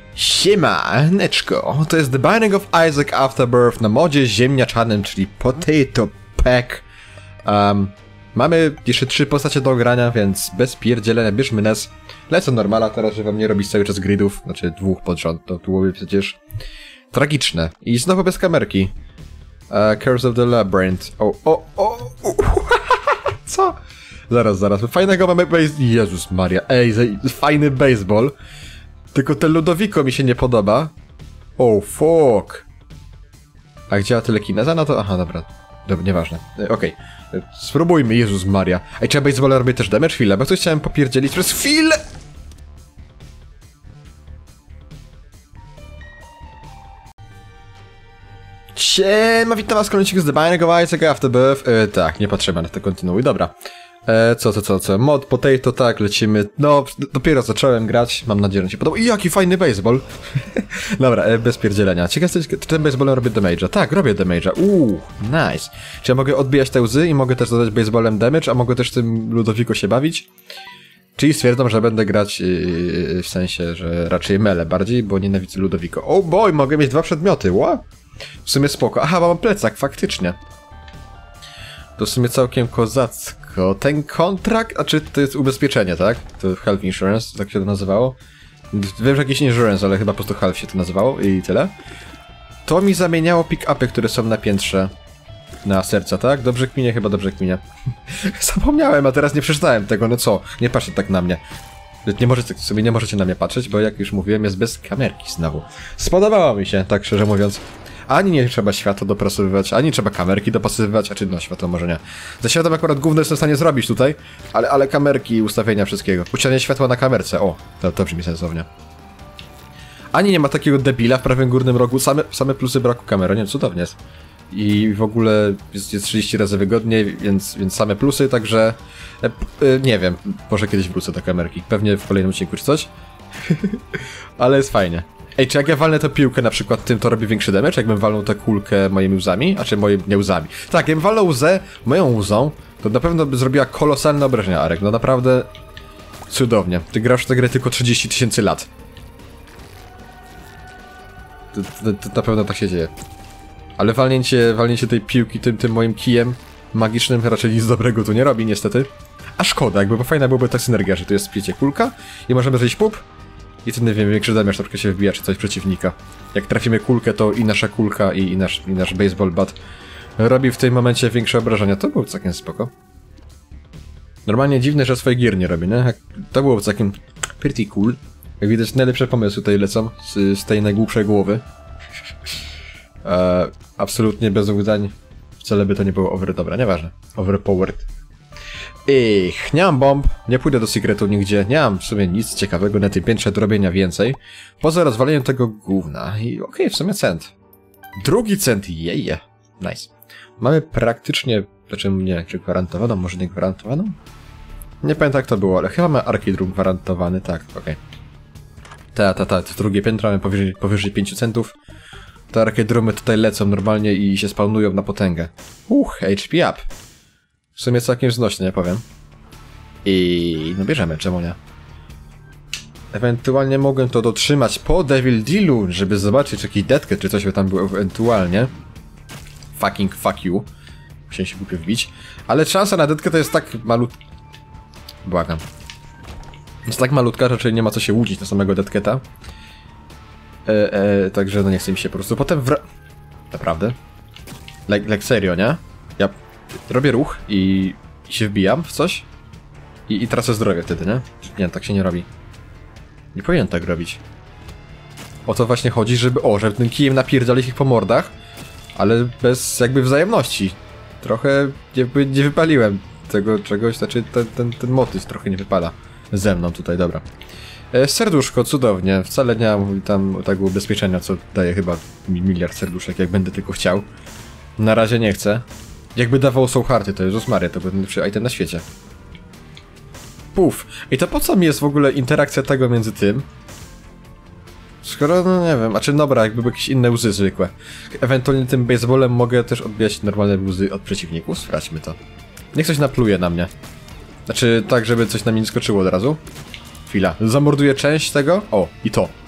Siemaneczko, to jest The Binding of Isaac Afterbirth na modzie ziemniaczanym, czyli Potato Pack. Mamy jeszcze 3 postacie do ogrania, więc bez pierdzielenia bierzmy nas. Lecę normala teraz, że wam nie robić cały czas gridów, znaczy 2 pod rząd, to byłoby przecież tragiczne. I znowu bez kamerki. Curse of the Labyrinth. Co? Zaraz. Fajnego mamy Jezus Maria, fajny baseball. Tylko ten Ludovico mi się nie podoba. Oh fuck. A gdzie działa telekineza? No to... Aha, dobra, nieważne. Okej. Spróbujmy, Jezus Maria. Ej, czy ja baseballa robię też damage? Chwilę, bo coś chciałem popierdzielić przez chwilę! Siema, witam was kolejny z The Binding of Isaac Afterbirth. Tak, nie patrzymy na to, kontynuuj, dobra. Co? Mod Potato, tak, lecimy. No, dopiero zacząłem grać, mam nadzieję, że się podoba. I jaki fajny baseball. Dobra, bez pierdzielenia. Ciekawe, czy tym baseballem robię damage'a? Tak, robię damage'a. Nice. Czy ja mogę odbijać te łzy i mogę też dodać baseballem damage, a mogę też tym Ludovico się bawić? Czyli stwierdzam, że będę grać w sensie, że raczej mele bardziej, bo nienawidzę Ludovico. Oh boy, mogę mieć 2 przedmioty, what? W sumie spoko. Aha, mam plecak, faktycznie. To w sumie całkiem kozacko. Ten kontrakt, a czy to jest ubezpieczenie, tak? To Health Insurance, tak się to nazywało. Wiem, że jakiś insurance, ale chyba po prostu Health się to nazywało i tyle. To mi zamieniało pick-upy, które są na piętrze. Na serca, tak? Dobrze kminie, chyba dobrze kminie. Zapomniałem, a teraz nie przeczytałem tego, no co? Nie patrzcie tak na mnie. Nie możecie na mnie patrzeć, bo jak już mówiłem, jest bez kamerki znowu. Spodobało mi się, tak szczerze mówiąc. Ani nie trzeba światła dopasowywać, ani trzeba kamerki dopasowywać, a czy no światło może nie. Ze światłem akurat gówno jestem w stanie zrobić tutaj, ale kamerki i ustawienia wszystkiego. Uciągnie światła na kamerce, o, to brzmi sensownie. Ani nie ma takiego debila w prawym górnym rogu, same plusy braku kamery, nie, cudownie jest. I w ogóle jest 30 razy wygodniej, więc same plusy, także... nie wiem, może kiedyś wrócę do kamerki, pewnie w kolejnym odcinku czy coś. Ale jest fajnie. Ej, czy jak ja walnę tę piłkę na przykład tym, to robi większy damage? Jakbym walnął tę kulkę moimi łzami? A czy moimi łzami? Tak, jakbym walnął łzę moją łzą, to na pewno by zrobiła kolosalne obrażenia, Arek. No naprawdę cudownie. Ty grasz w tę grę tylko 30 000 lat. To na pewno tak się dzieje. Ale walnięcie tej piłki tym moim kijem magicznym raczej nic dobrego tu nie robi, niestety. A szkoda, jakby fajna byłaby ta synergia, że tu jest spiecie kulka i możemy zrobić pup. I wtedy, nie wiem, większy damage troszkę się wbija, czy coś przeciwnika. Jak trafimy kulkę, to i nasza kulka, i nasz baseball bat robi w tym momencie większe obrażenia. To było całkiem spoko. Normalnie dziwne, że swoje gier nie robi, nie? To było całkiem pretty cool. Jak widać, najlepsze pomysły tutaj lecą z tej najgłupszej głowy. Absolutnie bez udań. Wcale by to nie było dobra, nieważne. Overpowered. Nie mam bomb, nie pójdę do secretu nigdzie, nie mam w sumie nic ciekawego na tym piętrze do robienia więcej. Poza rozwaleniem tego gówna i okej, w sumie cent. Drugi cent, jeje. Nice. Mamy praktycznie, znaczy nie, czy gwarantowaną, może nie gwarantowaną? Nie pamiętam jak to było, ale chyba mamy Arcade Room gwarantowany, tak, okej. To drugie piętro mamy powyżej 5 centów. Te Arcade Roomy tutaj lecą normalnie i się spawnują na potęgę. HP up. W sumie całkiem znośne, nie powiem. I no bierzemy, czemu nie? Ewentualnie mogłem to dotrzymać po Devil Dealu, żeby zobaczyć jakiś detkę, czy coś by tam było ewentualnie. Fuck you. Musiałem się głupio wbić. Ale szansa na detkę to jest tak malutka. Błagam. Jest tak malutka, że raczej nie ma co się łudzić na samego detketa. Także no nie chce mi się po prostu potem Naprawdę? Like serio, nie? Ja robię ruch i się wbijam w coś i tracę zdrowie wtedy, nie? Nie, tak się nie robi. Nie powinien tak robić. O to właśnie chodzi, żeby tym kijem napierdolić ich po mordach, ale bez jakby wzajemności. Trochę nie wypaliłem tego czegoś, znaczy ten motyw trochę nie wypala ze mną tutaj, dobra. Serduszko, cudownie. Wcale nie mam tam tego ubezpieczenia, co daje chyba miliard serduszek, jak będę tylko chciał. Na razie nie chcę. Jakby dawało Soul Hearty, to Jezus Maria, to był najlepszy item na świecie. Puf. I to po co mi jest w ogóle interakcja tego między tym? Skoro, no nie wiem, a czy dobra, jakby były jakieś inne łzy zwykłe. Ewentualnie tym baseballem mogę też odbijać normalne łzy od przeciwników, sprawdźmy to. Niech coś napluje na mnie. Znaczy tak, żeby coś na mnie nie skoczyło od razu. Chwila, zamorduję część tego. O, i to.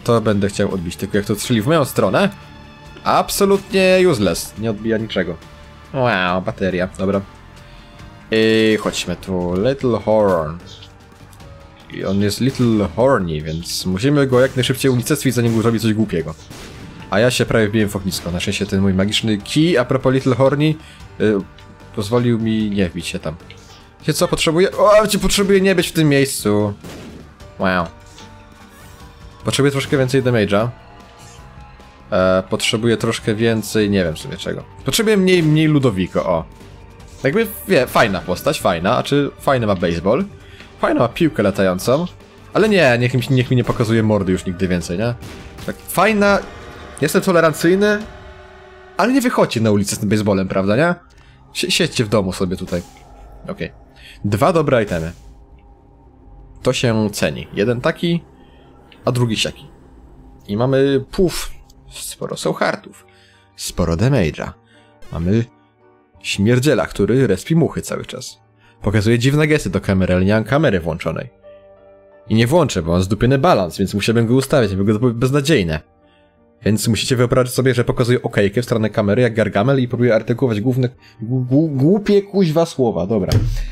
to będę chciał odbić. Tylko jak to strzeli w moją stronę, absolutnie useless. Nie odbija niczego. Wow, bateria, dobra. I chodźmy tu, Little Horn. I on jest Little Horny, więc musimy go jak najszybciej unicestwić, zanim zrobi coś głupiego. A ja się prawie wbiłem w ognisko. Na szczęście ten mój magiczny key, a propos Little Horny, pozwolił mi nie wbić się tam. Wiecie co, potrzebuję... O, potrzebuję nie być w tym miejscu. Wow. Potrzebuję troszkę więcej damage'a. Potrzebuję troszkę więcej, nie wiem w sumie czego. Potrzebuję mniej Ludowiko, o. Jakby, fajna postać, fajna, a czy fajny ma baseball. Fajna ma piłkę latającą. Ale nie, niech mi nie pokazuje mordy już nigdy więcej, nie? Tak, fajna... Jestem tolerancyjny, ale nie wychodźcie na ulicę z tym baseballem, prawda, nie? Siedźcie w domu sobie tutaj. Okej. 2 dobre itemy. To się ceni. Jeden taki, a drugi siaki. I mamy sporo soulheartów. Sporo damage'a. Mamy śmierdziela, który respi muchy cały czas. Pokazuje dziwne gesty do kamery, ale nie mam kamery włączonej. I nie włączę, bo mam zdupiony balans, więc musiałbym go ustawiać, bo to beznadziejne. Więc musicie wyobrazić sobie, że pokazuje okejkę w stronę kamery jak Gargamel i próbuje artykułować główne... głupie kuźwa słowa, dobra.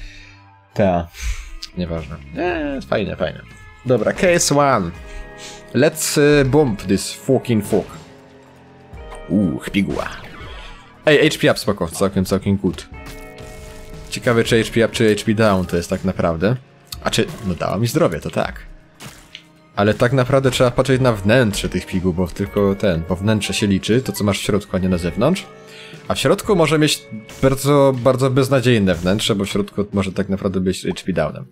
Nieważne. Fajne. Dobra, case 1. Let's bomb this fucking fuck. Chpigła. Ej, HP up spoko, całkiem good. Ciekawe czy HP up, czy HP down to jest tak naprawdę. A czy... no dała mi zdrowie, to tak. Ale tak naprawdę trzeba patrzeć na wnętrze tych piguł, bo tylko bo wnętrze się liczy, to co masz w środku, a nie na zewnątrz. A w środku może mieć bardzo beznadziejne wnętrze, bo w środku może tak naprawdę być HP downem.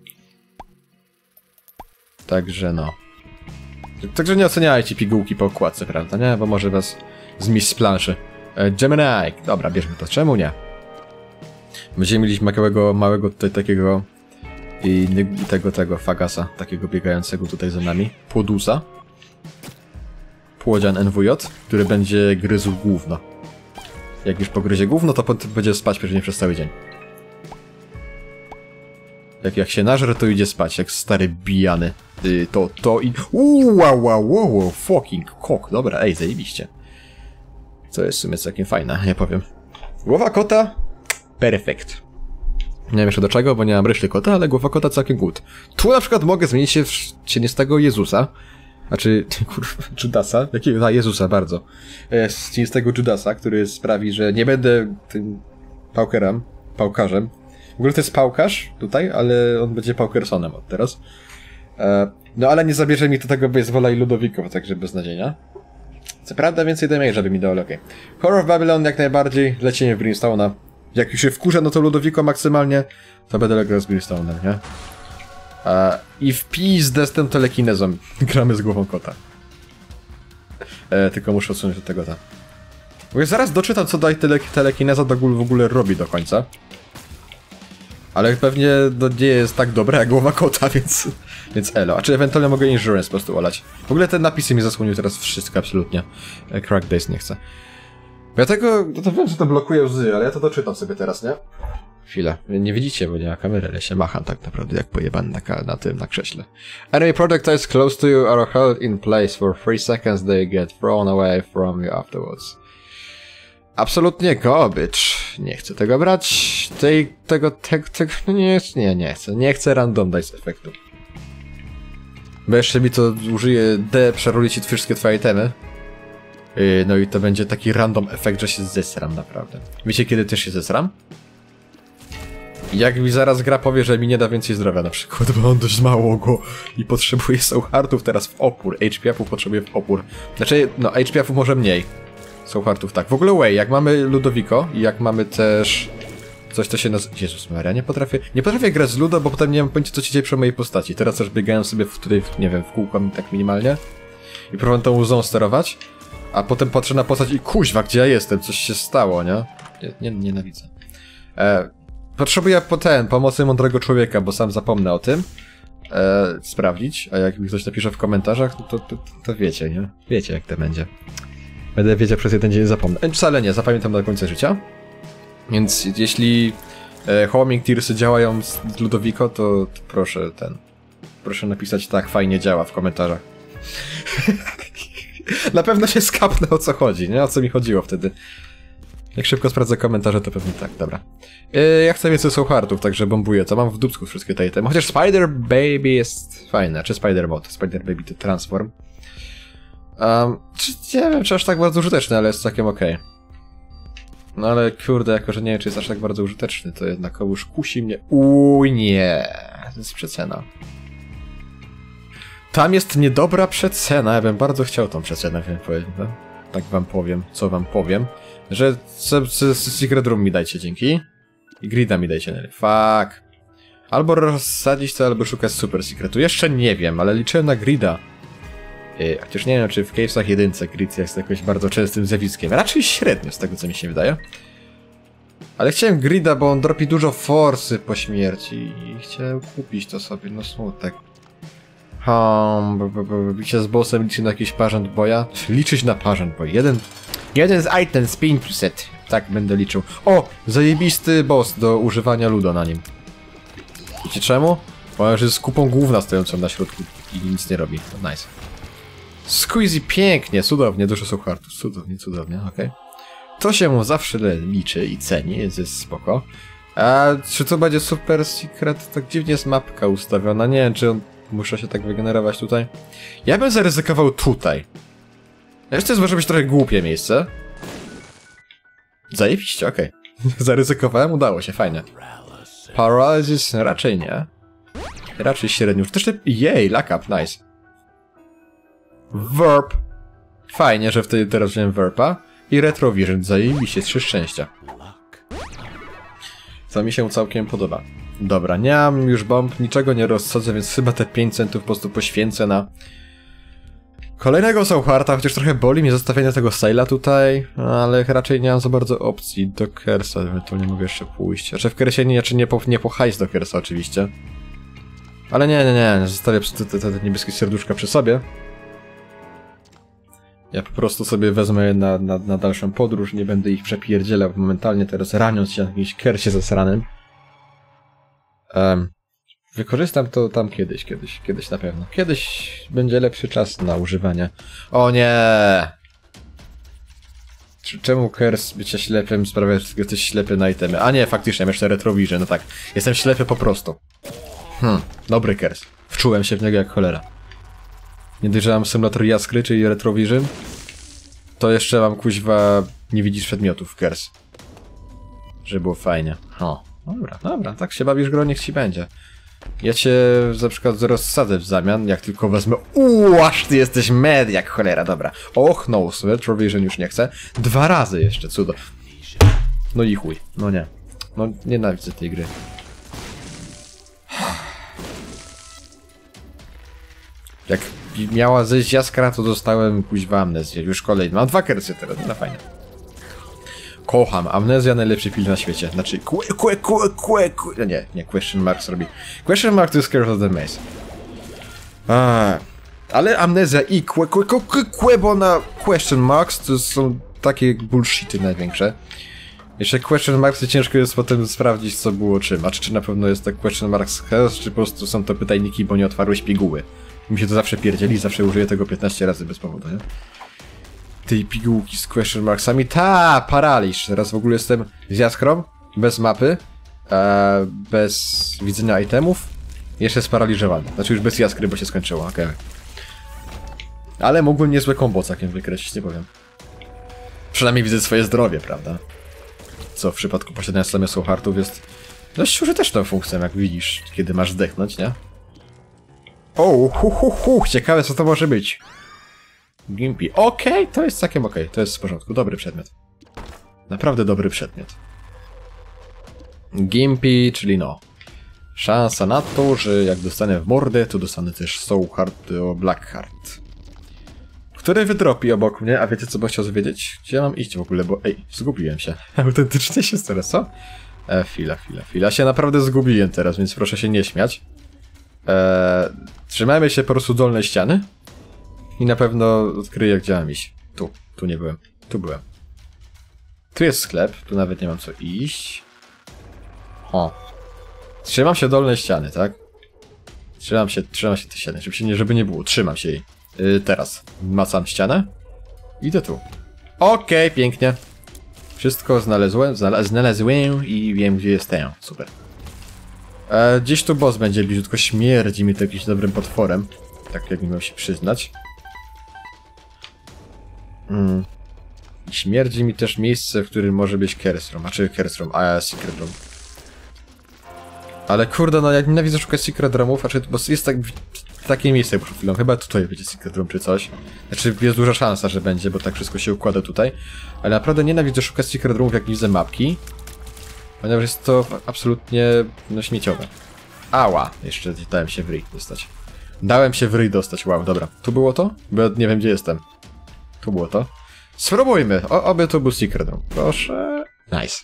Także no. Także nie oceniajcie pigułki po okładce, prawda, nie? Bo może was zmiść z planszy. Gemini, dobra, bierzmy to, czemu nie? Będziemy mieli małego tutaj takiego... I tego fagasa, takiego biegającego tutaj za nami. Płodusa. Płodzian NWJ, który będzie gryzł gówno. Jak już pogryzie gówno, to potem będzie spać pewnie przez cały dzień. Jak się nażre, to idzie spać, jak stary bijany. Wow, fucking cock. Dobra, ej, zajebiście. Co jest w sumie całkiem fajne, nie powiem. Głowa kota, perfekt. Nie wiem jeszcze do czego, bo nie mam reszty kota, ale głowa kota całkiem good. Tu na przykład mogę zmienić się w cienistego Jezusa. Znaczy, kurwa, Judasa. Jakiego? Jezusa, bardzo. Z cienistego Judasa, który sprawi, że nie będę tym pałkarzem. W ogóle to jest pałkarz tutaj, ale on będzie pałkersonem od teraz. No ale nie zabierze mi do tego baseballa i Ludowikowa, także beznadziejnia. Co prawda więcej damage'a by mi dało, okej. Horror of Babylon jak najbardziej, lecienie w Brimstone'a. Jak już się wkurzę, no to Ludowiko maksymalnie, to będę grał z Brimstone'em, nie? I w pizdę z tym telekinezą gramy z głową kota. Tylko muszę odsunąć do tego Bo zaraz doczytam, co telekineza w ogóle robi do końca. Ale pewnie nie jest tak dobra jak głowa kota, więc elo. A czy ewentualnie mogę insurance po prostu olać. W ogóle te napisy mi zasłoniły teraz wszystko, absolutnie. Crack Days nie chcę. Bo ja to wiem, że to blokuje łzy, ale ja to doczytam sobie teraz, nie? Chwila. Nie widzicie, bo nie ma kamery, ale się macham tak naprawdę jak pojebany na krześle. Enemy projectiles close to you are held in place for 3 seconds, they get thrown away from you afterwards. Absolutnie garbage. Nie chcę tego brać. Nie chcę random dice efektu. Bo jeszcze mi to użyje przeroli ci wszystkie twoje itemy. No i to będzie taki random efekt, że się zesram naprawdę. Wiecie kiedy też się zesram? Jak mi zaraz gra powie, że mi nie da więcej zdrowia na przykład, bo on dość mało go i potrzebuje soulheartów teraz w opór. HP-upów potrzebuje w opór. Znaczy, no HP-upów może mniej. Soulheartów tak. W ogóle jak mamy Ludowiko i jak mamy też coś, co się nazywa... Jezus Maria, nie potrafię grać z Ludo, bo potem nie mam pojęcia, co się dzieje przy mojej postaci. Teraz też biegałem sobie tutaj, nie wiem, w kółko tak minimalnie i próbowałem tą łzą sterować, a potem patrzę na postać i kuźwa, gdzie ja jestem? Coś się stało, nie? Nienawidzę. Potrzebuję pomocy mądrego człowieka, bo sam zapomnę o tym. Sprawdzić, a jak mi ktoś napisze w komentarzach, to wiecie, nie? Wiecie jak to będzie. Będę wiedział przez jeden dzień, zapomnę. Wcale nie, zapamiętam do końca życia. Więc jeśli homing tearsy działają z Ludowiko, to proszę proszę napisać tak, fajnie działa w komentarzach. Na pewno się skapnę, o co chodzi, nie? O co mi chodziło wtedy. Jak szybko sprawdzę komentarze, to pewnie tak, dobra. Ja chcę więcej Soul Heartów, także bombuję to. Mam w dupsku wszystkie te itemy. Chociaż Spider Baby jest fajne, czy Spider Bot. Spider Baby to Transform. Nie wiem, czy aż tak bardzo użyteczny, ale jest całkiem okej. No ale kurde, jako że nie wiem, czy jest aż tak bardzo użyteczny, to jednak już kusi mnie. Nie, to jest przecena. Tam jest niedobra przecena, ja bym bardzo chciał tą przecenę, wiem powiedzieć, no? Tak wam powiem, co wam powiem. Że Secret Room mi dajcie, dzięki. I Grida mi dajcie, nie. Fuck. Albo rozsadzić to, albo szukać Super Secretu. Jeszcze nie wiem, ale liczyłem na Grida. Chociaż nie wiem, czy w Cavesach jedynce Grid jest jakoś bardzo częstym zjawiskiem. Raczej średnio, z tego co mi się wydaje. Ale chciałem Grida, bo on dropi dużo forsy po śmierci. I chciałem kupić to sobie, no smutek. Bicie z bossem liczy na jakiś Pageant Boya? Liczyć na Pageant Boy. Jeden z item z 500. Tak będę liczył. O! Zajebisty boss do używania ludo na nim. Wiecie czemu? Bo już jest kupą gówna stojącą na środku i nic nie robi. Nice. Squeezy pięknie, cudownie, dużo Soul Heartów. Cudownie, okej. To się mu zawsze liczy i ceni, jest spoko. A czy to będzie Super Secret? Tak dziwnie jest mapka ustawiona. Nie wiem, czy on muszę się tak wygenerować tutaj. Ja bym zaryzykował tutaj. Jeszcze to może być trochę głupie miejsce. Zajebiście, okej. Zaryzykowałem, udało się, fajnie. Paralysis raczej nie. Raczej średnio. Też jej, luck up, nice. Verb. Fajnie, że wtedy teraz wziąłem Verpa. I Retrovision, zajebiście, 3 szczęścia. Co mi się całkiem podoba. Dobra, nie mam już bomb, niczego nie rozsadzę, więc chyba te 5 centów po prostu poświęcę na kolejnego Soul Hearta, chociaż trochę boli mnie zostawienie tego Styla tutaj, ale raczej nie mam za bardzo opcji do Kersa, ewentualnie mogę jeszcze pójść. Znaczy w Kersie nie po hajs do Kersa oczywiście. Ale nie, zostawię te niebieskie serduszka przy sobie. Ja po prostu sobie wezmę je na dalszą podróż, nie będę ich przepierdzielał momentalnie teraz raniąc się na jakimś Kersie zasranym. Wykorzystam to tam kiedyś na pewno. Kiedyś będzie lepszy czas na używanie. O nie! Czemu Kers bycie ślepym sprawia, że jesteś ślepy na itemy? A nie, faktycznie, mam jeszcze Retrovision, no tak. Jestem ślepy po prostu. Dobry Kers. Wczułem się w niego jak cholera. Nie dość, że mam symulator jaskry, czyli Retrovision, to jeszcze mam kuźwa nie widzisz przedmiotów Kers. Żeby było fajnie. Dobra, tak się bawisz, gro, niech ci będzie. Ja cię na przykład rozsadzę w zamian, jak tylko wezmę. Aż ty jesteś mad jak cholera, dobra. Och, no, Retrovision już nie chcę. 2 razy jeszcze, cudo. No i chuj, no nie. No nienawidzę tej gry. Jak miała zejść jaskra, to dostałem kuźwa amnezję. Już kolejny. Mam 2 kersy teraz, no fajnie. Kocham. Amnezja, najlepszy film na świecie. Znaczy, nie, question mark zrobi. Question mark to jest Curse of the Maze. Ale amnezja i bo na question marks to są takie bullshity największe. Jeszcze question marks ciężko jest potem sprawdzić, co było czym. A czy na pewno jest to question marks chaos, czy po prostu są to pytajniki, bo nie otwarłeś piguły. Mi się to zawsze pierdzieli, zawsze użyję tego 15 razy bez powodu, nie? Tej pigułki z question marksami. Paraliż. Teraz w ogóle jestem z jaskrą, bez mapy, bez widzenia itemów. Jeszcze sparaliżowany. Znaczy już bez jaskry, bo się skończyło, okej. Ale mógłbym niezłe combo całkiem wykreślić, nie powiem. Przynajmniej widzę swoje zdrowie, prawda? Co w przypadku posiadania samych Soul Heartów jest dość użyteczną funkcją, jak widzisz, kiedy masz zdechnąć, nie? Ciekawe, co to może być. Gimpy. Okej, to jest całkiem okej. To jest w porządku. Dobry przedmiot. Naprawdę dobry przedmiot. Gimpy, czyli no. Szansa na to, że jak dostanę w mordę, to dostanę też Soul Heart o Blackheart. Który wydropi obok mnie, a wiecie co bym chciał wiedzieć? Gdzie ja mam iść w ogóle, bo ej, zgubiłem się. Autentycznie się teraz, co? Chwila. Się naprawdę zgubiłem teraz, więc proszę się nie śmiać. Trzymajmy się po prostu dolnej ściany. I na pewno odkryję, gdzie mam iść. Tu nie byłem. Tu byłem. Tu jest sklep, tu nawet nie mam co iść. Trzymam się dolnej ściany, tak? Trzymam się tej ściany, żeby nie było. Trzymam się jej. Teraz macam ścianę. Idę tu. Okej, pięknie. Wszystko znalazłem i wiem, gdzie jestem. Super. Gdzieś tu boss będzie bliżutko. Śmierdzi mi to jakimś dobrym potworem. Tak jak miał się przyznać. Śmierdzi mi też miejsce, w którym może być Curse Room. Secret Room. Ale kurde, no ja nienawidzę szukać Secret Roomów, bo jest takie miejsce przed chwilą. Chyba tutaj będzie Secret Room czy coś. Znaczy jest duża szansa, że będzie, bo tak wszystko się układa tutaj. Ale naprawdę nienawidzę szukać Secret Roomów, jak widzę mapki. Ponieważ jest to absolutnie, no, śmieciowe. Ała! Jeszcze dałem się w ryj dostać. Dałem się w ryj dostać, wow, dobra. Tu było to? Bo ja nie wiem, gdzie jestem. Tu było to. Spróbujmy! Oby to był Secret Room. Proszę. Nice.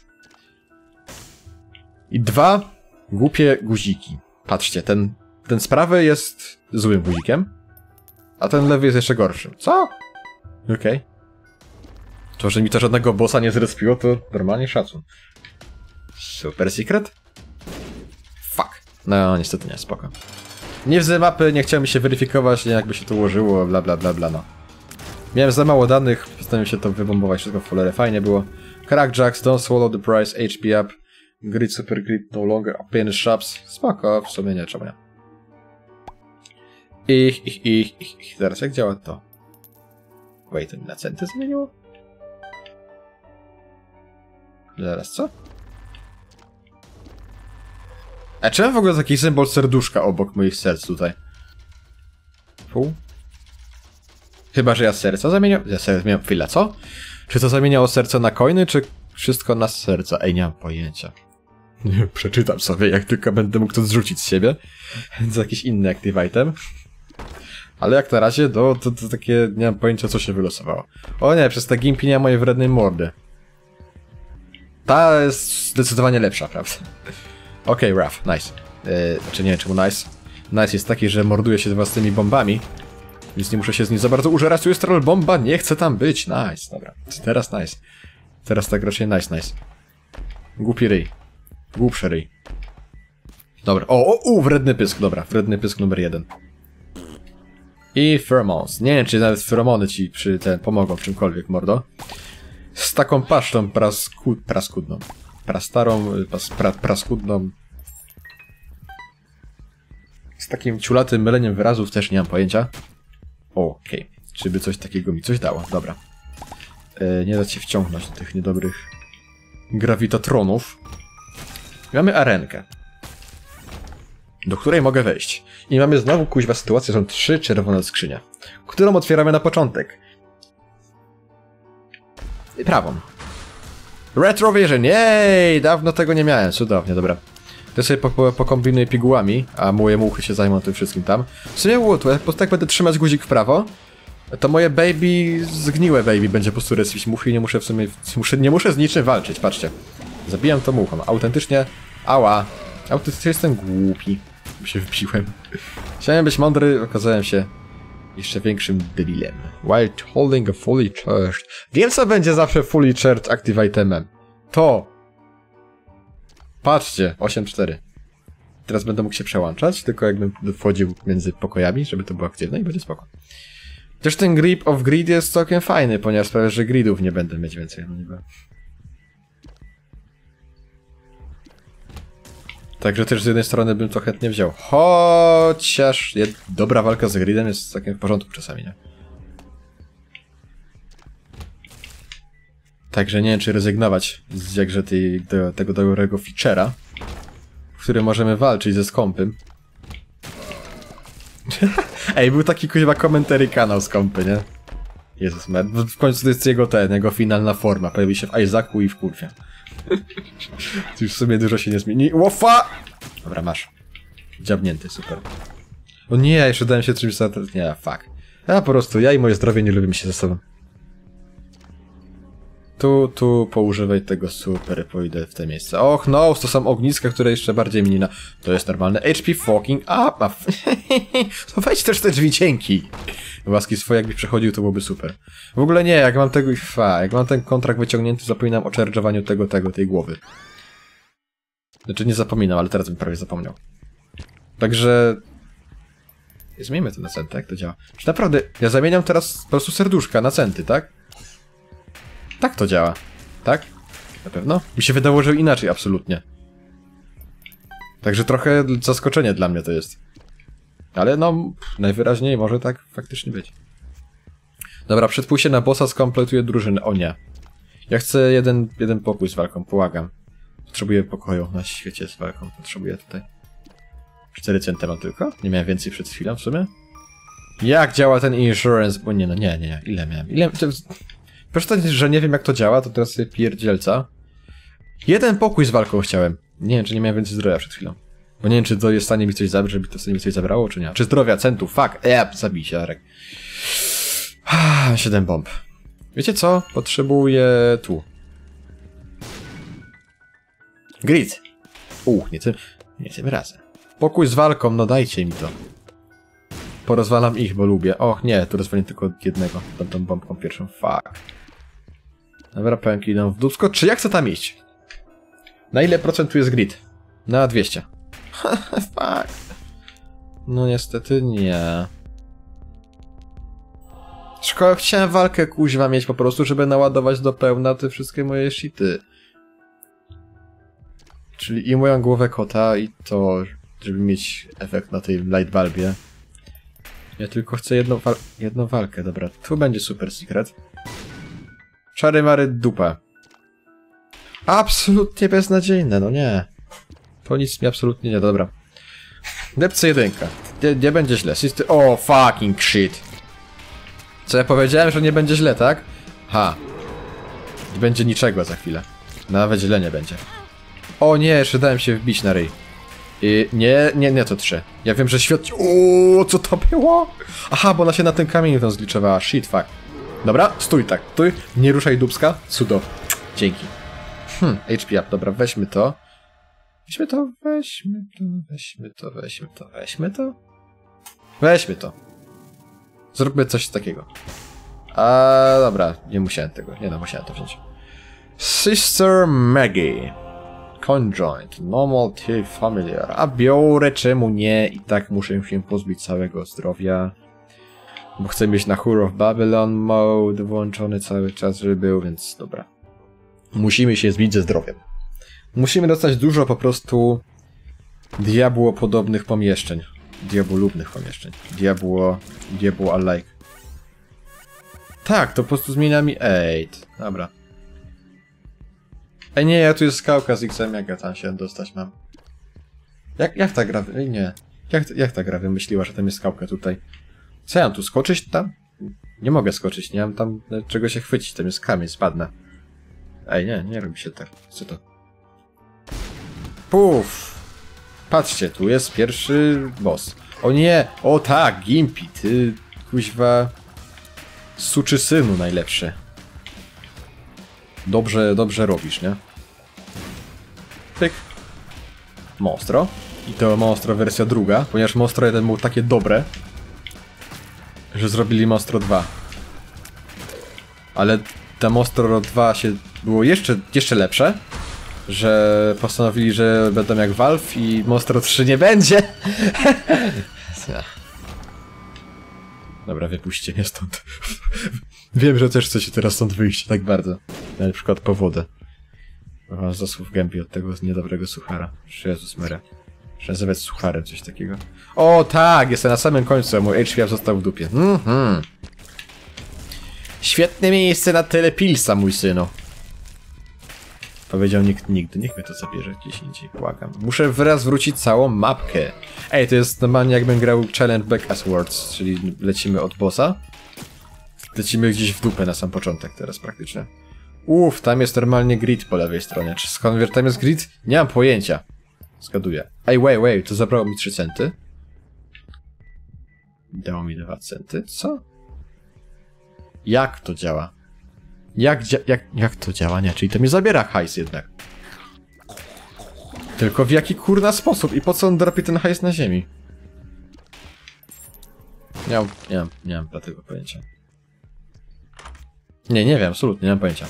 I 2 głupie guziki. Patrzcie, ten z prawej jest złym guzikiem, a ten lewy jest jeszcze gorszym. Co? Okej. To, że mi to żadnego bossa nie zrespiło, to normalnie szacun. Super secret? Fuck. No, niestety nie, spoko. Nie widzę mapy, nie chciałem się weryfikować, nie jakby się to ułożyło, bla bla bla bla, no. Miałem za mało danych, postanowiłem się to wybombować, wszystko w cholerę fajnie było. Crackjacks, don't swallow the price, HP up. Grid, super grid, no longer open shops. Spoko, w sumie nie, czemu nie. Zaraz, jak działa to? Wait, to mi na centy zmieniło? Zaraz, co? A czemu w ogóle taki symbol serduszka obok moich serc tutaj? Chyba, że ja serca zamieniam... Ja serca zmieniam... Chwila, co? Czy to zamieniało serce na coiny, czy wszystko na serca? Ej, nie mam pojęcia. Przeczytam sobie, jak tylko będę mógł to zrzucić z siebie. Więc jakiś inny active item. Ale jak na razie, to takie... Nie mam pojęcia, co się wylosowało. O nie, przez te gimpy nie ma mojej wrednej mordy. Ta jest zdecydowanie lepsza, prawda? Okej, rough, nice. Znaczy nie wiem czemu nice. Nice jest taki, że morduje się z własnymi bombami. Więc nie muszę się z nim za bardzo użerać. Tu jest troll bomba, nie chcę tam być. Nice, dobra. Teraz nice. Teraz tak raczej nice. Głupi ryj. Głupszy ryj. Dobra, wredny pysk, dobra. Wredny pysk numer 1. I pheromones. Nie wiem, czy nawet feromony ci pomogą w czymkolwiek, mordo. Z taką paszczą praskudną. Praskudną. Z takim ciulatym myleniem wyrazów też nie mam pojęcia. Okej. Czy by coś takiego mi coś dało? Dobra. Nie da się wciągnąć do tych niedobrych gravitatronów. Mamy arenkę, do której mogę wejść. I mamy znowu kuźwa sytuację, że są 3 czerwone skrzynie, którą otwieramy na początek. I prawą. Retrovision, jej! Dawno tego nie miałem, cudownie, dobra. To sobie pokombinuję pigułami, a moje muchy się zajmą tym wszystkim tam. W sumie było tu, jak tak będę trzymać guzik w prawo, to moje baby, zgniłe baby będzie po prostu respić muchy i nie muszę w sumie, nie muszę z niczym walczyć, patrzcie. Zabijam to muchą, autentycznie, ała, autentycznie jestem głupi, bo się wbiłem. Chciałem być mądry, okazałem się jeszcze większym debilem. While holding a fully charged. Wiem, co będzie zawsze fully charged active itemem. To. Patrzcie, 8-4. Teraz będę mógł się przełączać, tylko jakbym wchodził między pokojami, żeby to było aktywne i będzie spoko. Też ten grip of grid jest całkiem fajny, ponieważ sprawia, że gridów nie będę mieć więcej. Także też z jednej strony bym to chętnie wziął. Chociaż dobra walka z gridem jest całkiem w porządku czasami, nie? Także nie wiem, czy rezygnować z jakże tego dobrego feature'a, w którym możemy walczyć ze skąpym. Ej, był taki kuźwa commentary kanał skąpy, nie? Jezus, w końcu to jest jego finalna forma. Pojawi się w Isaacu i w kurwie. Już w sumie dużo się nie zmieni. Łofa! Dobra, masz. Dziabnięty, super. O nie, jeszcze dałem się czymś za... Nie, fuck. Ja po prostu, ja i moje zdrowie nie lubimy się ze sobą. Tu poużywaj tego, super, pójdę w te miejsce. Och no, to są ogniska, które jeszcze bardziej mnie To jest normalne HP fucking up. To wejdź też te drzwi cienki. Łaski swoje, jakbyś przechodził, to byłoby super. W ogóle nie, jak mam tego... jak mam ten kontrakt wyciągnięty, zapominam o charge'owaniu tej głowy. Znaczy nie zapominam, ale teraz bym prawie zapomniał. Także... Zmieńmy to na centy, jak to działa? Czy naprawdę, ja zamieniam teraz po prostu serduszka na centy, tak? Tak to działa, tak? Na pewno? Mi się wydało, że inaczej, absolutnie. Także trochę zaskoczenie dla mnie to jest. Ale no, najwyraźniej może tak faktycznie być. Dobra, przed pójściem na bossa skompletuję drużynę. O nie. Ja chcę jeden pokój z walką, połagam. Potrzebuję pokoju na świecie z walką. Potrzebuję tutaj. 4 centy mam tylko? Nie miałem więcej przed chwilą w sumie? Jak działa ten insurance? Bo nie, no nie. Ile miałem? Proszę, że nie wiem jak to działa, to teraz sobie pierdzielca. Jeden pokój z walką chciałem. Nie wiem, czy nie miałem więcej zdrowia przed chwilą. Bo nie wiem, czy to jest w stanie mi coś zabrać, żeby to w stanie mi coś zabrało, czy nie. Czy zdrowia, centów, fuck, zabij się, Arek. 7 bomb. Wiecie co? Potrzebuję tu. Grid. Nie tym razem. Pokój z walką, no dajcie mi to. Porozwalam ich, bo lubię. Och nie, tu rozwalię tylko jednego. Tą bombką pierwszą, fuck. Dobra, pęki idą w dupsko. Czy ja chcę tam iść? Na ile procent tu jest grid? Na 200. Fuck. No niestety nie. Szkoda, chciałem walkę kuźwa mieć po prostu, żeby naładować do pełna te wszystkie moje shity. Czyli i moją głowę kota, i to, żeby mieć efekt na tej light bulbie. Ja tylko chcę jedną walkę, dobra. Tu będzie super secret. Czary mary dupa. Absolutnie beznadziejne, no nie. To nic mi absolutnie nie, dobra. Depce 1. Nie będzie źle. O, fucking shit. Co ja powiedziałem, że nie będzie źle, tak? Ha. Nie będzie niczego za chwilę. Nawet źle nie będzie. O nie, jeszcze dałem się wbić na ryj. Nie to 3. Ja wiem, że świat... O, co to było? Aha, bo ona się na tym kamieniu tam zgliczowała. Shit, fuck. Dobra, stój tak. Stój. Nie ruszaj dupska. Cudo. Dzięki. HP up. Dobra, weźmy to. Weźmy to. Zróbmy coś takiego. A dobra, nie musiałem tego. Nie no, musiałem to wziąć. Sister Maggie. Conjoint. Normal till familiar. A biorę, czemu nie? I tak muszę się pozbyć całego zdrowia. Bo chcę mieć na Whore of Babylon mode włączony cały czas, żeby był, więc dobra. Musimy się zbić ze zdrowiem. Musimy dostać dużo po prostu diabłopodobnych pomieszczeń. Diabłolubnych pomieszczeń. Diabło alike. Tak, to po prostu zmienia mi 8. Dobra. Ej nie, ja tu jest skałka z XM, jak ja tam się dostać mam. Jak ta gra... Nie. Jak ta gra wymyśliła, że tam jest skałka tutaj? Co ja mam tu skoczyć tam? Nie mogę skoczyć, nie mam tam czego się chwycić, tam jest kamień, spadnę. Ej, nie robi się tak. Co to? Puf! Patrzcie, tu jest pierwszy boss. O nie! O tak, Gimpy, ty kuźwa... Suczy synu najlepszy. Dobrze robisz, nie? Pyk. Monstro. I to Monstro wersja druga, ponieważ Monstro 1 był takie dobre, że zrobili Monstro 2. Ale ta Monstro 2 się było jeszcze lepsze, że postanowili, że będą jak Valve i Monstro 3 nie będzie. Dobra, wypuśćcie mnie stąd. Wiem, że też chcecie teraz stąd wyjść tak bardzo. Na przykład po wodę. Mam zasłów w gębie od tego niedobrego suchara. Jezus Maria. Muszę nazywać sucharem coś takiego. O tak, jestem na samym końcu, a mój HP został w dupie. Świetne miejsce na telepilsa, mój synu. Powiedział nikt nigdy. Niech mnie to zabierze gdzieś indziej, błagam. Muszę wyraz wrócić całą mapkę. Ej, to jest normalnie jakbym grał Challenge Back Swords, czyli lecimy od bossa. Lecimy gdzieś w dupę na sam początek teraz praktycznie. Tam jest normalnie grid po lewej stronie. Czy skąd tam jest grid? Nie mam pojęcia. Zgaduję. Ej, wait, to zabrało mi 3 centy. Dało mi 2 centy. Co? Jak to działa? Jak to działa? Nie, czyli to mi zabiera hajs jednak. Tylko w jaki kurna sposób? I po co on dropi ten hajs na ziemi? Nie mam dla tego pojęcia. Nie wiem, absolutnie nie mam pojęcia.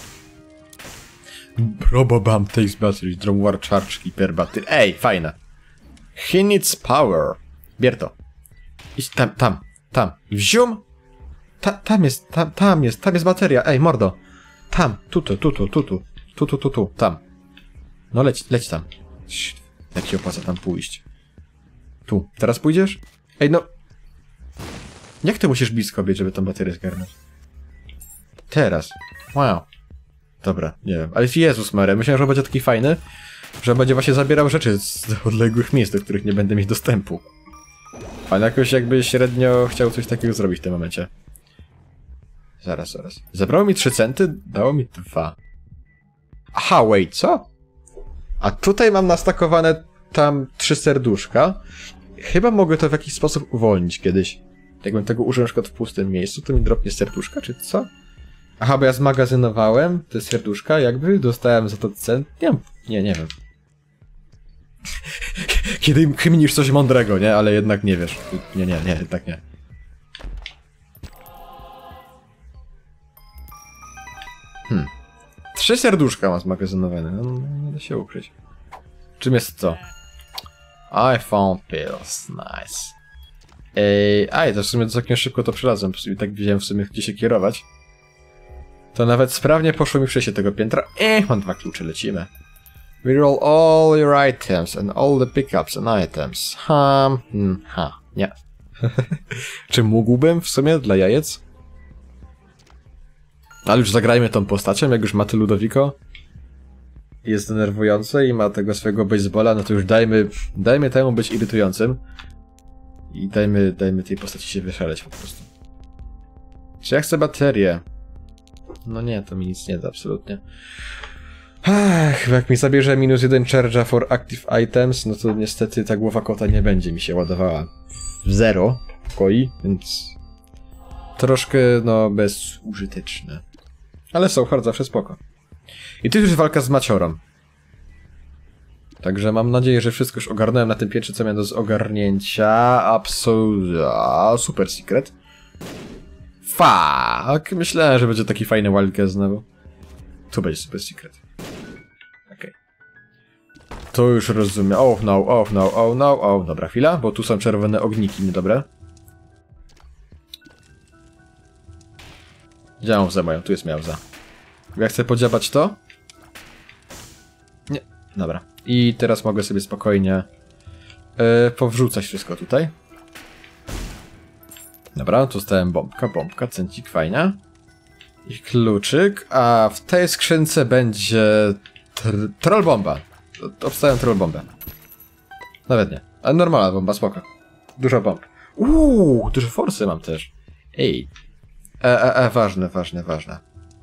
Probobam takes battery, drum war charge, hyper battery. Ej, fajne. He needs power. Bier to. idź tam. Wzium! Tam jest bateria. Ej, mordo. Tam, tu, tam. No leć tam. Jak się opłaca tam pójść. Tu, teraz pójdziesz? Ej, no. Jak ty musisz blisko być, żeby tą baterię zgarnąć? Teraz. Wow. Dobra, nie wiem. Ale Jezus Maria, myślałem, że będzie taki fajny, że będzie właśnie zabierał rzeczy z odległych miejsc, do których nie będę mieć dostępu. Ale jakoś jakby średnio chciał coś takiego zrobić w tym momencie. Zaraz. Zabrało mi 3 centy, dało mi 2. Aha, wait, co? A tutaj mam nastakowane tam 3 serduszka. Chyba mogę to w jakiś sposób uwolnić kiedyś. Jakbym tego użył na przykład w pustym miejscu, to mi dropnie serduszka, czy co? Aha, bo ja zmagazynowałem te serduszka, jakby dostałem za to cent. Nie wiem. Kiedy kminisz coś mądrego, nie? Ale jednak nie wiesz. Nie, jednak nie. Hmm. 3 serduszka mam zmagazynowane. No, nie da się ukryć. Czym jest co? I found pills. Nice. To w sumie całkiem szybko to przylazłem. I tak wiedziałem w sumie, gdzie się kierować. To nawet sprawnie poszło mi przejście tego piętra. Mam 2 klucze, lecimy. Reroll all your items and all the pickups and items. Nie. Czy mógłbym w sumie dla jajec? Ale już zagrajmy tą postacią, jak już ma ty Ludowiko. Jest denerwujące i ma tego swojego baseballa, no to już dajmy temu być irytującym. I dajmy tej postaci się wyszaleć po prostu. Czy ja chcę baterię? No nie, to mi nic nie da, absolutnie. Jak mi zabierze -1 charge'a for active items, no to niestety ta głowa kota nie będzie mi się ładowała w 0 koi, więc troszkę, no, bezużyteczne. Ale Soulhard zawsze spoko. I tu już walka z Maciorą. Także mam nadzieję, że wszystko już ogarnąłem na tym piętrze, co miałem do ogarnięcia. Super secret. Fuck! Myślałem, że będzie taki fajny wildcard znowu. Tu będzie super secret. Okej. To już rozumiem. Oh no. Dobra, chwila, bo tu są czerwone ogniki, niedobre. Gdzie Mauza mają? Tu jest Mauza. Ja chcę podziabać to? Nie. Dobra. I teraz mogę sobie spokojnie powrzucać wszystko tutaj. Dobra, tu stałem bombka, cencik, fajnie. I kluczyk, a w tej skrzynce będzie troll bomba. Obstawiam troll bombę. Nawet nie. Ale normalna bomba, spoko. Dużo bomb. Dużo forsy mam też. Ej. Ważne.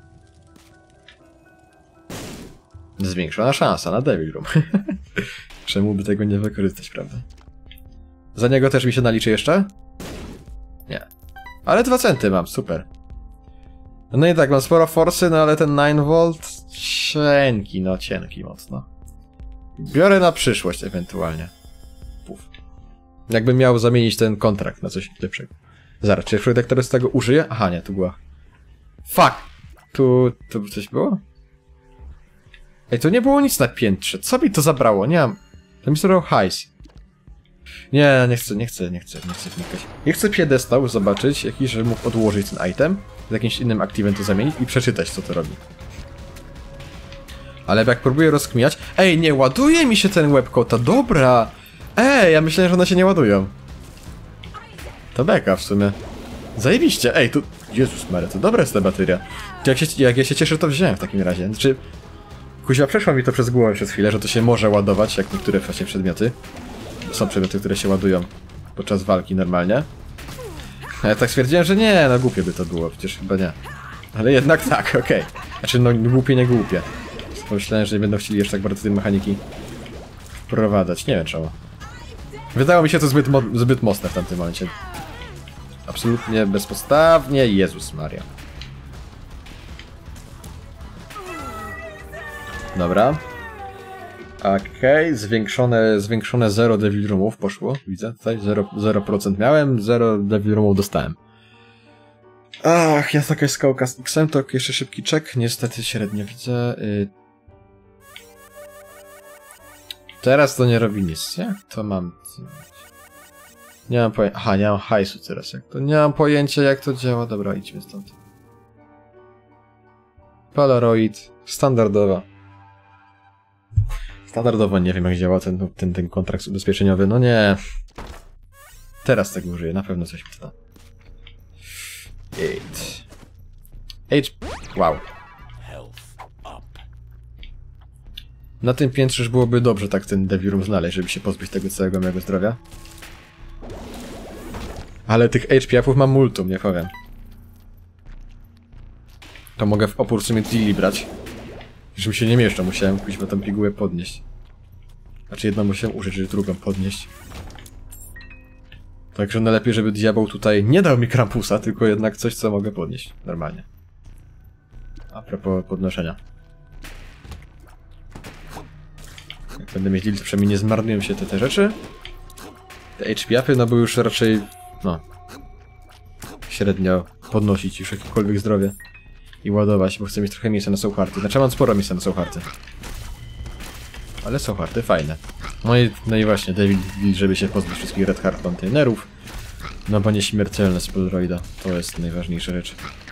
Zwiększona szansa na Devil Room. Czemu by tego nie wykorzystać, prawda? Za niego też mi się naliczy jeszcze? Nie. Ale 2 centy mam, super. No i tak, mam sporo forsy, no ale ten 9V cienki mocno. Biorę na przyszłość ewentualnie. Puf. Jakbym miał zamienić ten kontrakt na coś lepszego. Zaraz, czy protektor z tego użyje? Aha, nie, tu była. Fuck! Tu coś było? Ej, tu nie było nic na piętrze. Co mi to zabrało? Nie mam... To mi zabrał hajs. Nie chcę wnikać. Ja chcę piedestał zobaczyć, jakiś, żeby mógł odłożyć ten item, z jakimś innym aktywem to zamienić i przeczytać, co to robi. Ale jak próbuję rozkminiać... Ej, nie ładuje mi się ten webcode, dobra! Ej, ja myślałem, że one się nie ładują. To beka w sumie. Zajebiście, ej, tu... Jezus Maria, to dobra jest ta bateria. Jak ja się cieszę, to wziąłem w takim razie. Znaczy... Kuźwa, przeszło mi to przez głowę przez chwilę, że to się może ładować, jak niektóre właśnie przedmioty. Są przedmioty, które się ładują podczas walki normalnie. A ja tak stwierdziłem, że nie, no głupie by to było, przecież chyba nie. Ale jednak tak, okej. Znaczy, no głupie, nie głupie. Pomyślałem, że nie będą chcieli jeszcze tak bardzo tej mechaniki wprowadzać, nie wiem czemu. Wydało mi się to zbyt mocne w tamtym momencie. Absolutnie bezpodstawnie, Jezus Maria. Dobra. Okej, zwiększone 0 Devil Roomów poszło. Widzę tutaj, 0% miałem, 0 Devil Roomów dostałem. Ach, jest jakaś skałka z X-em, to jeszcze szybki check. Niestety średnio widzę. Teraz to nie robi nic, jak to mam? Nie mam pojęcia. Aha, nie mam hajsu teraz. Jak to? Nie mam pojęcia, jak to działa. Dobra, idźmy stąd. Polaroid. Standardowa. Standardowo nie wiem, jak działa ten kontrakt ubezpieczeniowy. No nie. Teraz tego użyję. Na pewno coś mi to da. 8. Wow. Na tym piętrze już byłoby dobrze tak ten Devil Room znaleźć, żeby się pozbyć tego całego mojego zdrowia. Ale tych HP-upów mam multum, nie powiem. To mogę w opór w sumie Tilly brać. Już mi się nie mieszczą, musiałem pójść tą pigułę podnieść. Znaczy jedną musiałem użyć, żeby drugą podnieść. Także najlepiej, żeby diabeł tutaj nie dał mi Krampusa, tylko jednak coś, co mogę podnieść. Normalnie. A propos podnoszenia. Jak będę mieć deal, to przynajmniej nie zmarnują się te rzeczy. Te HP-upy, no były już raczej, no, średnio podnosić już jakiekolwiek zdrowie. I ładować, bo chcę mieć trochę miejsca na soulharty. Znaczy mam sporo miejsca na soulharty. Ale soulharty fajne. No i właśnie, Devil, żeby się pozbyć wszystkich Red Heart kontejnerów. No bo nieśmiertelne z Polaroida. To jest najważniejsza rzecz.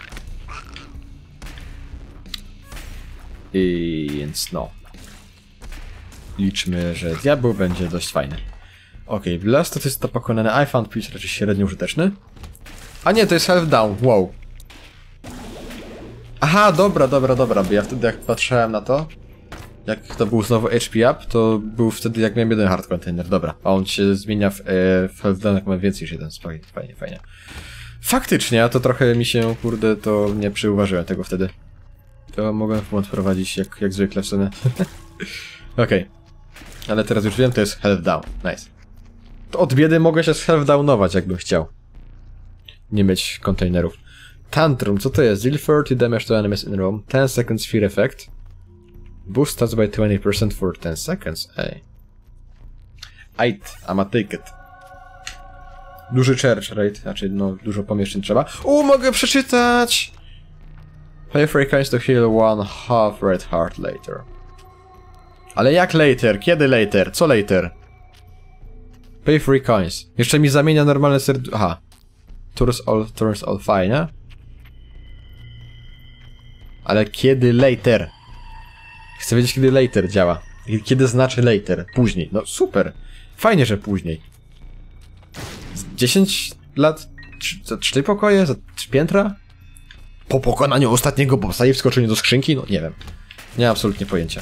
Więc no. Liczmy, że diabeł będzie dość fajny. Okej, Blast to jest to pokonane. I found Peace raczej średnio użyteczny. A nie, to jest Half Down. Wow. Aha, dobra, bo ja wtedy jak patrzyłem na to, jak to był znowu HP up, to był wtedy jak miałem jeden hard container, dobra. A on się zmienia w Half Down, jak mam więcej niż jeden. Fajnie. Faktycznie, a to trochę mi się, kurde, to nie przyuważyłem tego wtedy. To mogłem w błąd wprowadzić, jak zwykle w sumie. Okej. Ale teraz już wiem, to jest Half Down. Nice. To od biedy mogę się half downować, jakbym chciał. Nie mieć kontenerów. Tantrum, co to jest? Deal 30 damage to enemies in room. 10 seconds fear effect. Boost stats by 20% for 10 seconds. Ej. I'ma take it. Duży charge rate, znaczy no dużo pomieszczeń trzeba. Mogę przeczytać! Pay for coins to heal 1/2 red heart later. Ale jak later? Kiedy later? Co later? Pay free coins. Jeszcze mi zamienia normalne serduszko. Aha. Turns all fine. Ale kiedy later? Chcę wiedzieć, kiedy later działa. Kiedy znaczy later? Później. No super. Fajnie, że później. 10 lat? Za 4 pokoje? Za 3 piętra? Po pokonaniu ostatniego bossa i wskoczeniu do skrzynki? No nie wiem. Nie mam absolutnie pojęcia.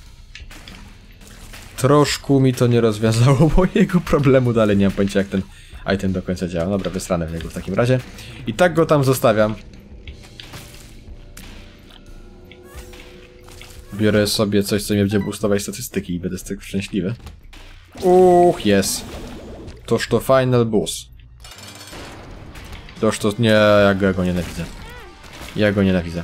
Troszkę mi to nie rozwiązało mojego problemu, dalej nie mam pojęcia, jak ten item do końca działa. Dobra, wysranę w niego w takim razie. I tak go tam zostawiam. Biorę sobie coś, co mnie będzie boostować statystyki i będę z tego szczęśliwy. Jest. Toż to final boss. Toż to... Nie, ja go nienawidzę. Ja go nienawidzę.